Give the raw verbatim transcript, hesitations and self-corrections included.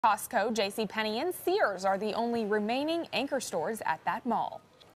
Costco, J C Penney, and Sears are the only remaining anchor stores at that mall.